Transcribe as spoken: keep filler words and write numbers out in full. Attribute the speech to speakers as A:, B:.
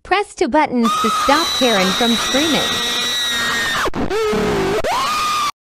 A: Press two buttons to stop Karen from screaming.